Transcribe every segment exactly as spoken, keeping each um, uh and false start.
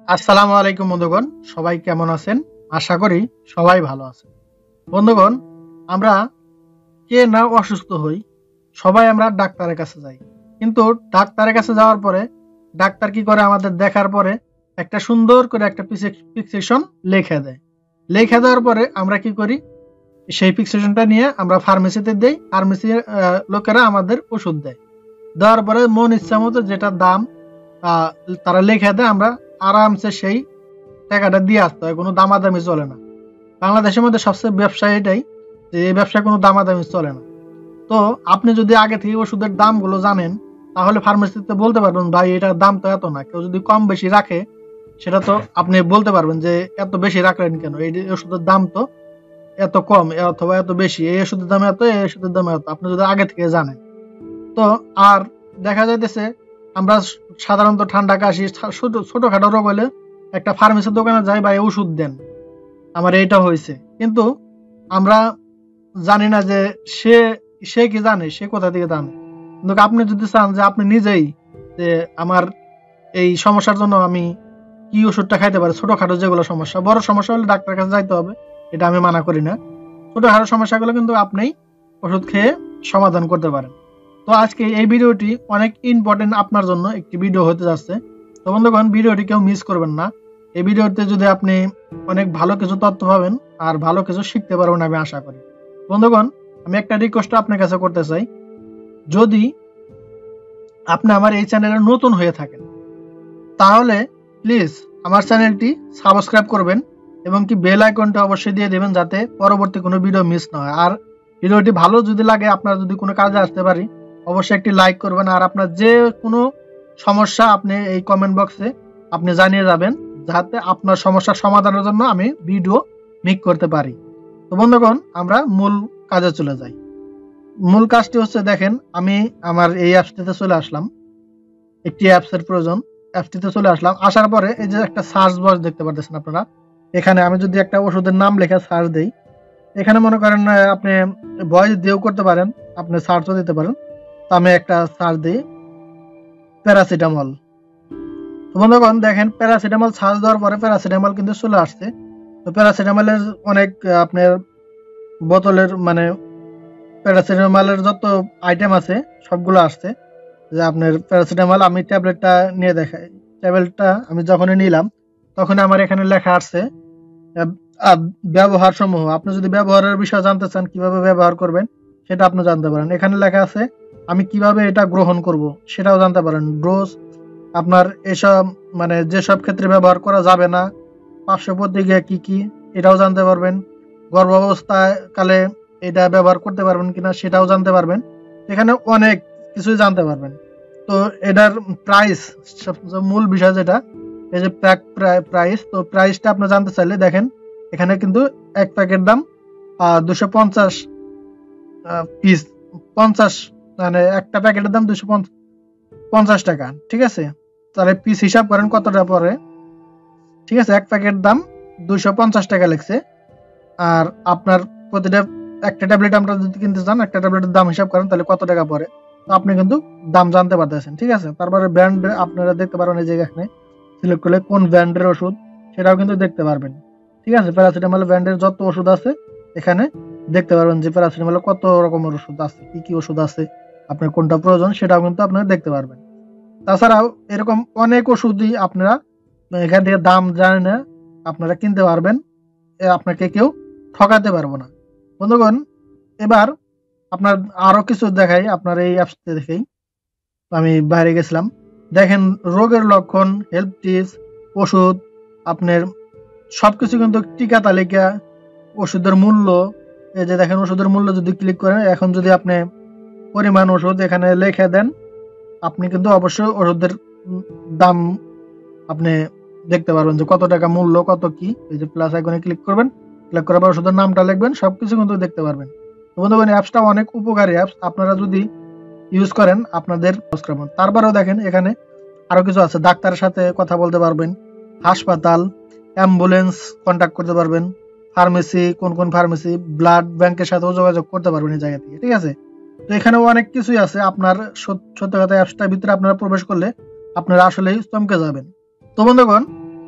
আসসালামু আলাইকুম বন্ধুগণ, সবাই কেমন আছেন? আশা করি সবাই ভালো আছেন। বন্ধুগণ, আমরা কে না অসুস্থ হই, সবাই আমরা ডাক্তারের কাছে যাই। কিন্তু ডাক্তারের কাছে যাওয়ার পরে ডাক্তার কি করে, আমাদের দেখার পরে একটা সুন্দর করে একটা প্রেসক্রিপশন লিখে দেয়। লিখে দেওয়ার পরে আমরা কি করি, সেই প্রেসক্রিপশনটা নিয়ে আমরা ফার্মেসিতে দেই। ফার্মেসির লোকেরা আমাদের ওষুধ দেয়। দেওয়ার পরে মন ইচ্ছা মতো যেটা দাম আহ, তারা লিখে দেয়, আমরা আরামসে সেই টাকাটা দিয়ে আসতে হয়, কোনো দামাদামি চলে না। বাংলাদেশের মধ্যে সবচেয়ে ব্যবসা এটাই, যে এই ব্যবসায় কোনো দামাদামি চলে না। তো আপনি যদি আগে থেকে ওষুধের দামগুলো জানেন, তাহলে ফার্মেসিতে বলতে পারবেন ভাই এটার দাম তো এত না। কেউ যদি কম বেশি রাখে, সেটা তো আপনি বলতে পারবেন যে এত বেশি রাখলেন কেন, এই ওষুধের দাম তো এত কম অথবা এত বেশি, এই ওষুধের দাম এত, এই ওষুধের দাম এত, আপনি যদি আগে থেকে জানেন। তো আর দেখা যাইতেছে আমরা সাধারণত ঠান্ডা কাশি ছোট ছোটখাটো রোগ হলে একটা ফার্মেসির দোকানে যাই, ভাই ওষুধ দেন, আমার এইটা হয়েছে। কিন্তু আমরা জানি না যে সে সে কি জানে, সে কোথা থেকে জানে। কিন্তু আপনি যদি চান যে আপনি নিজেই যে আমার এই সমস্যার জন্য আমি কি ওষুধটা খাইতে পারি, ছোটখাটো যেগুলো সমস্যা, বড় সমস্যা হলে ডাক্তারের কাছে যাইতে হবে, এটা আমি মানা করি না। ছোটখাটো সমস্যাগুলো কিন্তু আপনি ওষুধ খেয়ে সমাধান করতে পারেন। তো আজকে এই ভিডিওটি অনেক ইম্পর্টেন্ট, আপনার জন্য একটি ভিডিও হতে যাচ্ছে। তো বন্ধুগণ, ভিডিওটি কেউ মিস করবেন না। এই ভিডিওতে যদি আপনি অনেক ভালো কিছু তথ্য পাবেন আর ভালো কিছু শিখতে পারবেন, আমি আশা করি। বন্ধুগণ, আমি একটা রিকোয়েস্ট আপনার কাছে করতে চাই, যদি আপনি আমার এই চ্যানেলে নতুন হয়ে থাকেন, তাহলে প্লিজ আমার চ্যানেলটি সাবস্ক্রাইব করবেন এবং কি বেল আইকনটা অবশ্যই দিয়ে দেবেন, যাতে পরবর্তী কোনো ভিডিও মিস না হয়। আর ভিডিওটি ভালো যদি লাগে, আপনার যদি কোনো কাজে আসতে পারি, অবশ্যই একটি লাইক করবেন। আর আপনার যে কোনো সমস্যা আপনি এই কমেন্ট বক্সে আপনি জানিয়ে যাবেন, যাতে আপনার সমস্যার সমাধানের জন্য আমি ভিডিও মেক করতে পারি। তো বন্ধুগণ, আমরা মূল কাজে চলে যাই। মূল কাজটি হচ্ছে, দেখেন আমি আমার এই অ্যাপসটিতে চলে আসলাম। একটি অ্যাপসের প্রয়োজন, অ্যাপসটিতে চলে আসলাম। আসার পরে এই যে একটা সার্চ বক্স দেখতে পাচ্ছেন আপনারা, এখানে আমি যদি একটা ওষুধের নাম লেখা সার্চ দেই, এখানে মনে করেন আপনি ভয়েস দিয়েও করতে পারেন, আপনি সার্চও দিতে পারেন। তো আমি একটা সার্চ দিই প্যারাসিটামল। তো বন্ধুগণ, দেখেন প্যারাসিটামল সার্চ দেওয়ার পরে প্যারাসিটামল কিন্তু চলে আসছে। তো প্যারাসিটামলের অনেক আপনার বোতলের মানে প্যারাসিটামলের যত আইটেম আছে সবগুলো আসছে। যে আপনার প্যারাসিটামল, আমি ট্যাবলেটটা নিয়ে দেখাই। ট্যাবলেটটা আমি যখনই নিলাম, তখন আমার এখানে লেখা আসছে ব্যবহার সমূহ। আপনি যদি ব্যবহারের বিষয় জানতে চান, কিভাবে ব্যবহার করবেন সেটা আপনি জানতে পারেন। এখানে লেখা আছে আমি কিভাবে এটা গ্রহণ করব সেটাও জানতে পারেন। ডোজ, আপনার এসব মানে যেসব ক্ষেত্রে ব্যবহার করা যাবে না, পার্শ্ব প্রতিক্রিয়া কি কি এটাও জানতে পারবেন। গর্ভাবস্থায় কালে এটা ব্যবহার করতে পারবেন কিনা সেটাও জানতে পারবেন। এখানে অনেক কিছুই জানতে পারবেন। তো এটার প্রাইস, সবচেয়ে মূল বিষয় যেটা, এই যে প্যাক প্রাইস, তো প্রাইসটা আপনি জানতে চাইলে দেখেন এখানে কিন্তু এক প্যাকেট দাম দুশো পঞ্চাশ পিস, পঞ্চাশ মানে একটা প্যাকেটের দাম দুশো পঞ্চাশ টাকা। ঠিক আছে, তাহলে পিস হিসাব করেন কতটা পরে। ঠিক আছে, এক প্যাকেট দাম দুইশো পঞ্চাশ টাকা লিখছে। আর আপনার প্রতিটা একটা ট্যাবলেট আমরা যদি কিনতে চান, একটা ট্যাবলেটের দাম হিসাব করেন তাহলে কত টাকা পড়ে, তো আপনি কিন্তু দাম জানতে পারতেছেন। ঠিক আছে, তারপরে ব্র্যান্ড আপনারা দেখতে পারবেন, এই যে এখানে সিলেক্ট করলে কোন ব্র্যান্ডের ওষুধ সেটাও কিন্তু দেখতে পারবেন। ঠিক আছে, প্যারাসিটামল ব্র্যান্ডের যত ওষুধ আছে এখানে দেখতে পারবেন, যে প্যারাসিটামল কত রকমের ওষুধ আছে, কি কি ওষুধ আছে, আপনার কোনটা প্রয়োজন সেটাও কিন্তু আপনারা দেখতে পারবেন। তাছাড়াও এরকম অনেক ওষুধই আপনারা এখান থেকে দাম জানে না আপনারা কিনতে পারবেন, আপনাকে কেউ ঠকাতে পারবো না। বন্ধুগণ, এবার আপনার আরো কিছু দেখাই, আপনার এই অ্যাপসতে দেখেই। আমি বাইরে গেছিলাম, দেখেন রোগের লক্ষণ, হেল্প টিপস, ওষুধ, আপনার সবকিছু কিন্তু টিকা তালিকা, ওষুধের মূল্য। এই যে দেখেন ওষুধের মূল্য যদি ক্লিক করেন, এখন যদি আপনি পরিমাণ ওষুধ এখানে লিখে দেন, আপনি কিন্তু অবশ্যই ওষুধের দাম আপনি দেখতে পারবেন, যে কত টাকা মূল্য, কত কি। এই যে প্লাস আইকনে ক্লিক করবেন, ক্লিক করার পর ওষুধের নামটা লিখবেন, সবকিছু কিন্তু দেখতে পারবেন। তো বন্ধুগণ, অ্যাপসটা অনেক উপকারী অ্যাপস, আপনারা যদি ইউজ করেন আপনাদের। তারপরেও দেখেন এখানে আরো কিছু আছে, ডাক্তারের সাথে কথা বলতে পারবেন, হাসপাতাল, অ্যাম্বুলেন্স কন্ট্যাক্ট করতে পারবেন, ফার্মেসি, কোন কোন ফার্মেসি, ব্লাড ব্যাংকের সাথেও যোগাযোগ করতে পারবেন এই জায়গা থেকে। ঠিক আছে, তো এখানে অনেক কিছুই আছে। আপনার সত্যি কথা, অ্যাপসটার ভিতরে আপনারা প্রবেশ করলে আপনারা আসলেই চমকে যাবেন। তো বন্ধুগণ,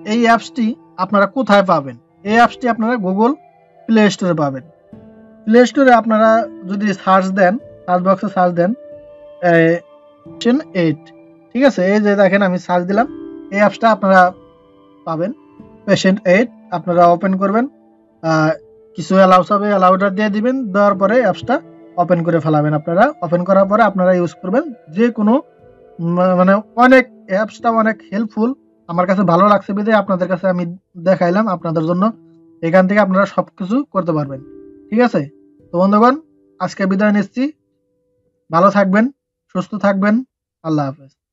এই অ্যাপসটি আপনারা কোথায় পাবেন? এই অ্যাপসটি আপনারা গুগল প্লে স্টোরে পাবেন। প্লে স্টোরে আপনারা যদি সার্চ দেন, সার্চ বক্সে সার্চ দেন পেশেন্ট এইট, ঠিক আছে, এই যে দেখেন আমি সার্চ দিলাম, এই অ্যাপসটা আপনারা পাবেন পেশেন্ট এইট। আপনারা ওপেন করবেন, কিছু অ্যালাউস হবে, অ্যালাউটা দিয়ে দিবেন, দেওয়ার পরে অ্যাপসটা ওপেন করে ফেলাবেন। আপনারা ওপেন করার পরে আপনারা ইউজ করবেন যে কোনো, মানে অনেক অ্যাপসটা অনেক হেল্পফুল, আমার কাছে ভালো লাগছে বিধে আপনাদের কাছে আমি দেখাইলাম আপনাদের জন্য। এখান থেকে আপনারা সবকিছু করতে পারবেন, ঠিক আছে। তো বন্ধুগণ, আজকে বিদায় নিচ্ছি, ভালো থাকবেন, সুস্থ থাকবেন, আল্লাহ হাফেজ।